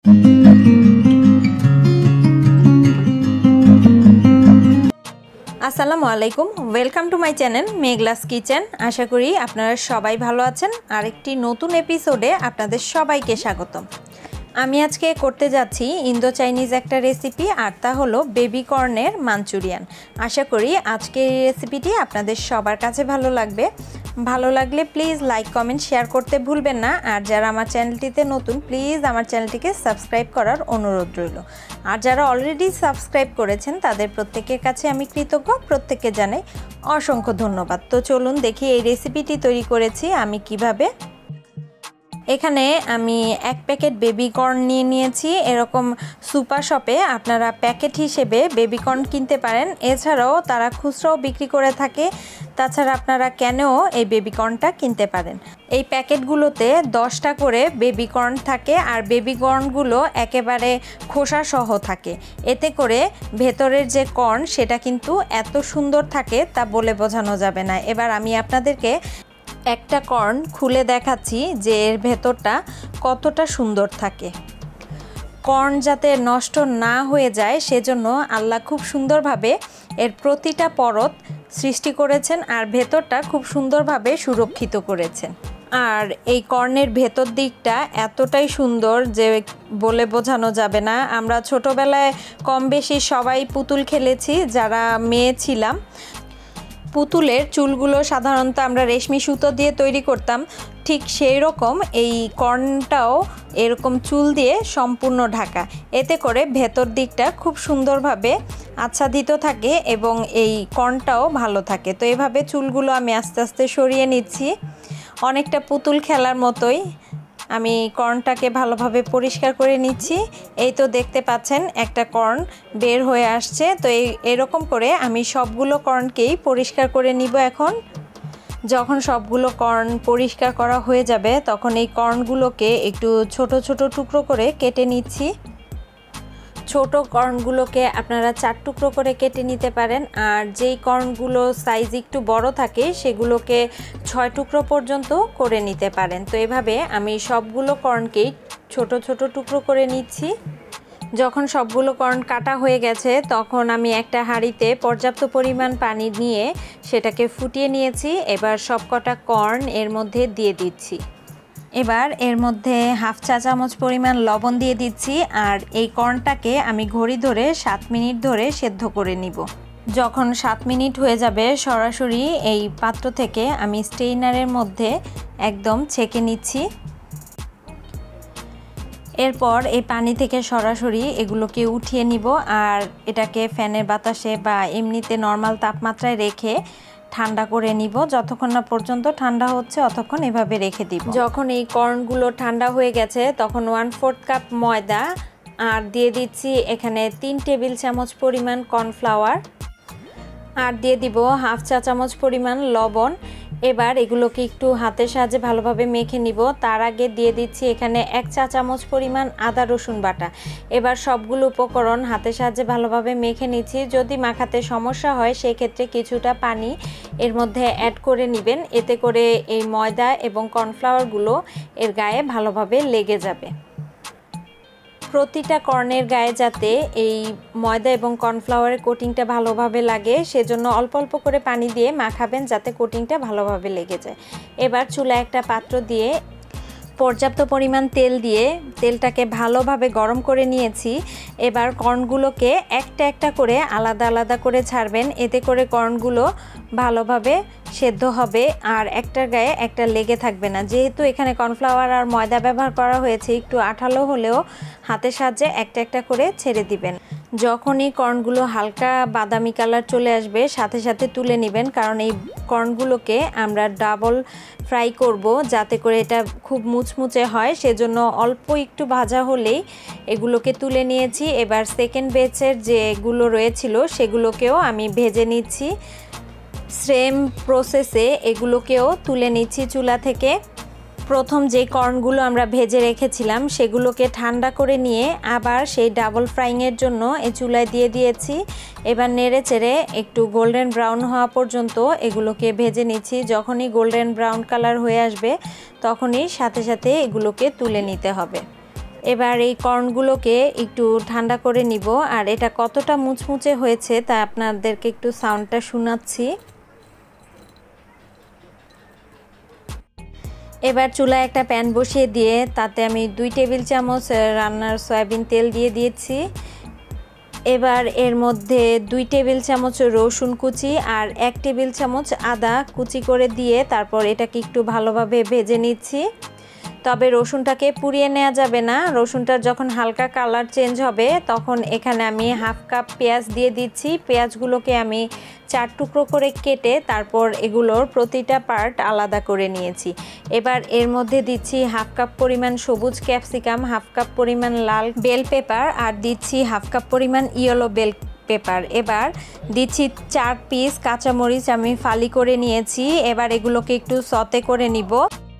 আসসালামু আলাইকুম, welcome to my channel Meghla's kitchen. আশা করি আপনারা সবাই ভালো আছেন। আরেকটি নতুন এপিসোডে আপনাদের সবাইকে স্বাগতম। আমি আজকে করতে যাচ্ছি ইন্দো চাইনিজ একটা রেসিপি, আর তা হলো বেবি কর্নের মাঞ্চুরিয়ান। আশা করি আজকের এই রেসিপিটি আপনাদের সবার কাছে ভালো লাগবে। ভালো লাগলে প্লিজ লাইক, কমেন্ট, শেয়ার করতে ভুলবেন না। আর যারা আমার চ্যানেলটিতে নতুন, প্লিজ আমার চ্যানেলটিকে সাবস্ক্রাইব করার অনুরোধ রইল। আর যারা অলরেডি সাবস্ক্রাইব করেছেন তাদের প্রত্যেকের কাছে আমি কৃতজ্ঞ, প্রত্যেককে জানাই অসংখ্য ধন্যবাদ। তো চলুন দেখি এই রেসিপিটি তৈরি করেছি আমি কিভাবে। এখানে আমি 1 প্যাকেট বেবি কর্ন নিয়ে নিয়েছি। এরকম সুপার শপে আপনারা প্যাকেট হিসেবে বেবি কর্ন কিনতে পারেন। এছাড়াও তারা খুচরাও বিক্রি করে থাকে। তাছাড়া আপনারা ক্যানেও এই বেবি কর্নটা কিনতে পারেন। এই প্যাকেটগুলোতে 10টা করে বেবি কর্ন থাকে, আর বেবি কর্নগুলো একেবারে খোসা সহ থাকে। এতে করে ভেতরের যে কর্ন সেটা কিন্তু এত সুন্দর থাকে তা বলে বোঝানো যাবে না। এবার আমি আপনাদেরকে একটা কর্ন খুলে দেখাচ্ছি যে এর ভেতরটা কতটা সুন্দর থাকে। কর্ন যাতে নষ্ট না হয়ে যায় সেজন্য আল্লাহ খুব সুন্দরভাবে এর প্রতিটা পরত সৃষ্টি করেছেন, আর ভেতরটা খুব সুন্দরভাবে সুরক্ষিত করেছেন। আর এই কর্নের ভেতর দিকটা এতটাই সুন্দর যে বলে বোঝানো যাবে না। আমরা ছোটোবেলায় কম বেশি সবাই পুতুল খেলেছি যারা মেয়ে ছিলাম। পুতুলের চুলগুলো সাধারণত আমরা রেশমি সুতো দিয়ে তৈরি করতাম, ঠিক সেই রকম এই কর্নটাও এরকম চুল দিয়ে সম্পূর্ণ ঢাকা। এতে করে ভেতর দিকটা খুব সুন্দরভাবে আচ্ছাদিত থাকে এবং এই কর্নটাও ভালো থাকে। তো এভাবে চুলগুলো আমি আস্তে আস্তে সরিয়ে নিচ্ছি। অনেকটা পুতুল খেলার মতোই আমি কর্নটাকে ভালোভাবে পরিষ্কার করে নিচ্ছি। এই তো দেখতে পাচ্ছেন একটা কর্ন বের হয়ে আসছে। তো এরকম করে আমি সবগুলো কর্নকেই পরিষ্কার করে নিব। এখন যখন সবগুলো কর্ন পরিষ্কার করা হয়ে যাবে তখন এই কর্নগুলোকে একটু ছোট ছোট টুকরো করে কেটে নিচ্ছি। ছোট কর্নগুলোকে আপনারা 4 টুকরো করে কেটে নিতে পারেন, আর যেই কর্নগুলো সাইজ একটু বড় থাকে সেগুলোকে 6 টুকরো পর্যন্ত করে নিতে পারেন। তো এভাবে আমি সবগুলো কর্নকেই ছোট ছোট টুকরো করে নিচ্ছি। যখন সবগুলো কর্ন কাটা হয়ে গেছে তখন আমি একটা হাঁড়িতে পর্যাপ্ত পরিমাণ পানি নিয়ে সেটাকে ফুটিয়ে নিয়েছি। এবার সবকটা কর্ন এর মধ্যে দিয়ে দিচ্ছি। এবার এর মধ্যে হাফ চা চামচ পরিমাণ লবণ দিয়ে দিচ্ছি, আর এই কর্নটাকে আমি ঘড়ি ধরে 7 মিনিট ধরে সেদ্ধ করে নিব। যখন 7 মিনিট হয়ে যাবে সরাসরি এই পাত্র থেকে আমি স্টেইনারের মধ্যে একদম ছেঁকে নিচ্ছি। এরপর এই পানি থেকে সরাসরি এগুলোকে উঠিয়ে নিব, আর এটাকে ফ্যানের বাতাসে বা এমনিতে নর্মাল তাপমাত্রায় রেখে ঠান্ডা করে নিব। যতক্ষণ না পর্যন্ত ঠান্ডা হচ্ছে ততক্ষণ এভাবে রেখে দিব। যখন এই কর্নগুলো ঠান্ডা হয়ে গেছে তখন 1/4 কাপ ময়দা আর দিয়ে দিচ্ছি এখানে 3 টেবিল চামচ পরিমাণ কর্নফ্লাওয়ার, আর দিয়ে দিব হাফ চা চামচ পরিমাণ লবণ। এবার এগুলোকে একটু হাতের সাহায্যে ভালোভাবে মেখে নিব। তার আগে দিয়ে দিচ্ছি এখানে 1 চা চামচ পরিমাণ আদা রসুন বাটা। এবার সবগুলো উপকরণ হাতের সাহায্যে ভালোভাবে মেখে নিচ্ছি। যদি মাখাতে সমস্যা হয় সেক্ষেত্রে কিছুটা পানি এর মধ্যে অ্যাড করে নেবেন, এতে করে এই ময়দা এবং কর্নফ্লাওয়ারগুলো এর গায়ে ভালোভাবে লেগে যাবে। প্রতিটা কর্নের গায়ে যাতে এই ময়দা এবং কর্নফ্লাওয়ারের কোটিংটা ভালোভাবে লাগে সেজন্য অল্প অল্প করে পানি দিয়ে মাখাবেন যাতে কোটিংটা ভালোভাবে লেগে যায়। এবার চুলায় একটা পাত্র দিয়ে পর্যাপ্ত পরিমাণ তেল দিয়ে তেলটাকে ভালোভাবে গরম করে নিয়েছি। এবার কর্নগুলোকে একটা একটা করে আলাদা আলাদা করে ছাড়বেন, এতে করে কর্নগুলো ভালোভাবে সেদ্ধ হবে আর একটার গায়ে একটা লেগে থাকবে না। যেহেতু এখানে কর্নফ্লাওয়ার আর ময়দা ব্যবহার করা হয়েছে একটু আঠালো হলেও হাতের সাহায্যে একটা একটা করে ছেড়ে দিবেন। যখনই কর্নগুলো হালকা বাদামি কালার চলে আসবে সাথে সাথে তুলে নেবেন, কারণ এই কর্নগুলোকে আমরা ডাবল ফ্রাই করব যাতে করে এটা খুব মুচমুচে হয়, সেজন্য অল্প একটু ভাজা হলেই এগুলোকে তুলে নিয়েছি। এবার সেকেন্ড ব্যাচের যেগুলো রয়েছিল সেগুলোকেও আমি ভেজে নিচ্ছি। সেম প্রসেসে এগুলোকেও তুলে নিচ্ছি চুলা থেকে। প্রথম যে কর্নগুলো আমরা ভেজে রেখেছিলাম সেগুলোকে ঠান্ডা করে নিয়ে আবার সেই ডাবল ফ্রাইংয়ের জন্য এই চুলায় দিয়ে দিয়েছি। এবার নেড়ে চেড়ে একটু গোল্ডেন ব্রাউন হওয়া পর্যন্ত এগুলোকে ভেজে নিচ্ছি। যখনই গোল্ডেন ব্রাউন কালার হয়ে আসবে তখনই সাথে সাথে এগুলোকে তুলে নিতে হবে। এবার এই কর্নগুলোকে একটু ঠান্ডা করে নিব। আর এটা কতটা মুচমুচে হয়েছে তা আপনাদেরকে একটু সাউন্ডটা শোনাচ্ছি। এবার চুলায় একটা প্যান বসিয়ে দিয়ে তাতে আমি 2 টেবিল চামচ রান্নার সয়াবিন তেল দিয়ে দিয়েছি। এবার এর মধ্যে 2 টেবিল চামচ রসুন কুচি আর 1 টেবিল চামচ আদা কুচি করে দিয়ে তারপর এটাকে একটু ভালোভাবে ভেজে নিচ্ছি। তবে রসুনটাকে পুড়িয়ে নেওয়া যাবে না। রসুনটার যখন হালকা কালার চেঞ্জ হবে তখন এখানে আমি হাফ কাপ পেঁয়াজ দিয়ে দিচ্ছি। পেঁয়াজগুলোকে আমি 4 টুকরো করে কেটে তারপর এগুলোর প্রতিটা পার্ট আলাদা করে নিয়েছি। এবার এর মধ্যে দিচ্ছি হাফ কাপ পরিমাণ সবুজ ক্যাপসিকাম, হাফ কাপ পরিমাণ লাল বেল পেপার আর দিচ্ছি হাফ কাপ পরিমাণ ইয়েলো বেল পেপার। এবার দিচ্ছি 4 পিস কাঁচামরিচ আমি ফালি করে নিয়েছি। এবার এগুলোকে একটু সতে করে নিব।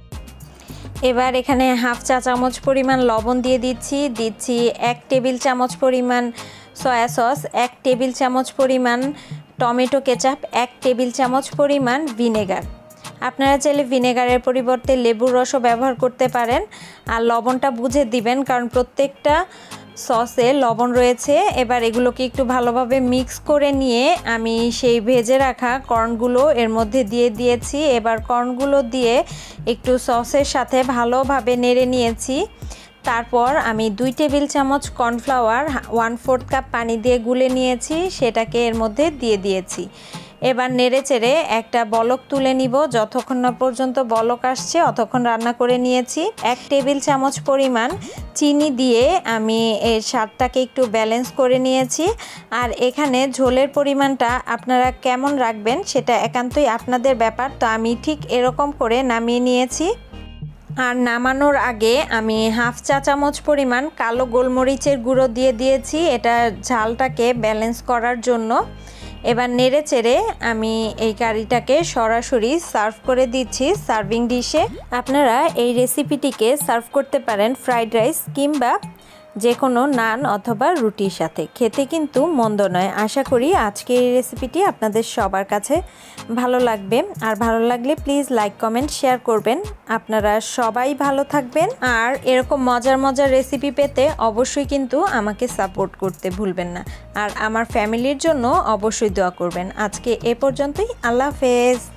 এবার এখানে হাফ চা চামচ পরিমাণ লবণ দিয়ে দিচ্ছি। 1 টেবিল চামচ পরিমাণ সয়া সস, 1 টেবিল চামচ পরিমাণ টমেটো কেচাপ, 1 টেবিল চামচ পরিমাণ ভিনেগার। আপনারা চাইলে ভিনেগারের পরিবর্তে লেবুর রসও ব্যবহার করতে পারেন। আর লবণটা বুঝে দিবেন কারণ প্রত্যেকটা সসে লবণ রয়েছে। এবার এগুলোকে একটু ভালোভাবে মিক্স করে নিয়ে আমি সেই ভেজে রাখা কর্নগুলো এর মধ্যে দিয়ে দিয়েছি। এবার কর্নগুলো দিয়ে একটু সসের সাথে ভালোভাবে নেড়ে নিয়েছি। তারপর আমি 2 টেবিল চামচ কর্নফ্লাওয়ার 1/4 কাপ পানি দিয়ে গুলে নিয়েছি, সেটাকে এর মধ্যে দিয়ে দিয়েছি। এবার নেড়ে চেড়ে একটা বলক তুলে নিব। যতক্ষণ না পর্যন্ত বলক আসছে অতক্ষণ রান্না করে নিয়েছি। 1 টেবিল চামচ পরিমাণ চিনি দিয়ে আমি এর স্বাদটাকে একটু ব্যালেন্স করে নিয়েছি। আর এখানে ঝোলের পরিমাণটা আপনারা কেমন রাখবেন সেটা একান্তই আপনাদের ব্যাপার। তো আমি ঠিক এরকম করে নামিয়ে নিয়েছি। আর নামানোর আগে আমি হাফ চা চামচ পরিমাণ কালো গোলমরিচের গুঁড়ো দিয়ে দিয়েছি, এটা ঝালটাকে ব্যালেন্স করার জন্য। এবার নেড়ে চেড়ে আমি এই কারিটাকে সরাসরি সার্ভ করে দিচ্ছি সার্ভিং ডিশে। আপনারা এই রেসিপিটিকে সার্ভ করতে পারেন ফ্রাইড রাইস কিংবা যে কোনো নান অথবা রুটির সাথে, খেতে কিন্তু মন্দ নয়। আশা করি আজকের এই রেসিপিটি আপনাদের সবার কাছে ভালো লাগবে। আর ভালো লাগলে প্লিজ লাইক কমেন্ট শেয়ার করবেন। আপনারা সবাই ভালো থাকবেন। আর এরকম মজার মজার রেসিপি পেতে অবশ্যই কিন্তু আমাকে সাপোর্ট করতে ভুলবেন না। আর আমার ফ্যামিলির জন্য অবশ্যই দোয়া করবেন। আজকে এ পর্যন্তই। আল্লাহ হাফেজ।